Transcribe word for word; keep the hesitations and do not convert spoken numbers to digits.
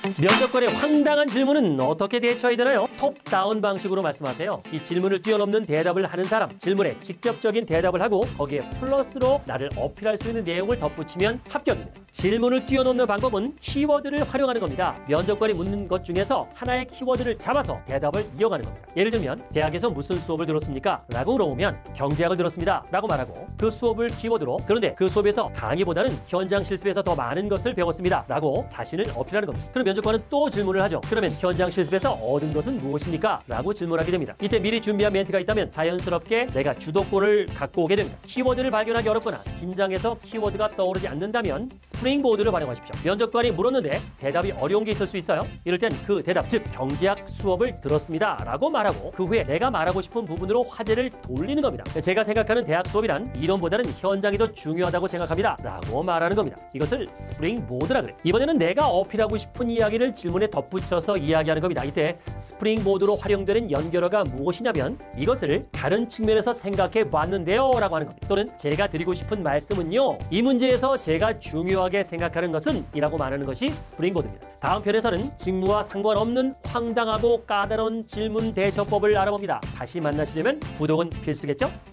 면접관의 황당한 질문은 어떻게 대처해야 되나요? 톱다운 방식으로 말씀하세요. 이 질문을 뛰어넘는 대답을 하는 사람, 질문에 직접적인 대답을 하고 거기에 플러스로 나를 어필할 수 있는 내용을 덧붙이면 합격입니다. 질문을 뛰어넘는 방법은 키워드를 활용하는 겁니다. 면접관이 묻는 것 중에서 하나의 키워드를 잡아서 대답을 이어가는 겁니다. 예를 들면 대학에서 무슨 수업을 들었습니까? 라고 물어보면 경제학을 들었습니다. 라고 말하고 그 수업을 키워드로 그런데 그 수업에서 강의보다는 현장 실습에서 더 많은 것을 배웠습니다. 라고 자신을 어필하는 겁니다. 그럼 면접관은 또 질문을 하죠. 그러면 현장 실습에서 얻은 것은 무엇입니까? 라고 질문하게 됩니다. 이때 미리 준비한 멘트가 있다면 자연스럽게 내가 주도권을 갖고 오게 됩니다. 키워드를 발견하기 어렵거나 긴장해서 키워드가 떠오르지 않는다면 스프링보드를 활용하십시오. 면접관이 물었는데 대답이 어려운 게 있을 수 있어요. 이럴 땐 그 대답, 즉 경제학 수업을 들었습니다. 라고 말하고 그 후에 내가 말하고 싶은 부분으로 화제를 돌리는 겁니다. 제가 생각하는 대학 수업이란 이론보다는 현장이 더 중요하다고 생각합니다. 라고 말하는 겁니다. 이것을 스프링보드라 그래요. 이번에는 내가 어필하고 싶은 이야기를 질문에 덧붙여서 이야기하는 겁니다. 이때 스프링보드로 활용되는 연결어가 무엇이냐면 이것을 다른 측면에서 생각해 봤는데요 라고 하는 겁니다. 또는 제가 드리고 싶은 말씀은요, 이 문제에서 제가 중요하게 생각하는 것은 이라고 말하는 것이 스프링보드입니다. 다음 편에서는 직무와 상관없는 황당하고 까다로운 질문 대처법을 알아봅니다. 다시 만나시려면 구독은 필수겠죠?